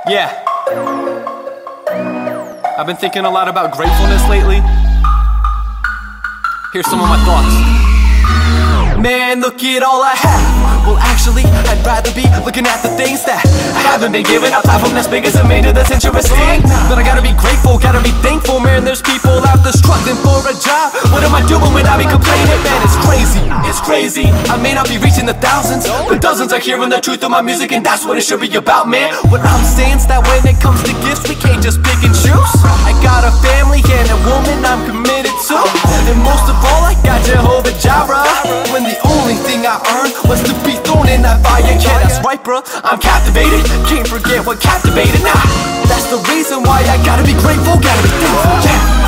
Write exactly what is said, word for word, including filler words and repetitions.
Yeah. I've been thinking a lot about gratefulness lately. Here's some of my thoughts. Man, look at all I have. Well, actually, I'd rather be looking at the things that I haven't been given. A platform that's big as a major, that's interesting. But I gotta be grateful, gotta be thankful. Man, there's people out there struggling for a job. What am I doing when I be complaining? Man, it's crazy, it's crazy. I may not be reaching the thousands, but dozens are hearing the truth of my music, and that's what it should be about, man. What I'm saying's that when it comes to gifts, we can't just pick and choose. I got a family and a woman I'm committed to, and most of all, I got Jehovah Jirah. When the only thing I earned was to be thrown in that fire. Yeah, that's right, bruh, I'm captivated. Can't forget what captivated. Nah, that's the reason why I gotta be grateful, gotta be thankful, yeah.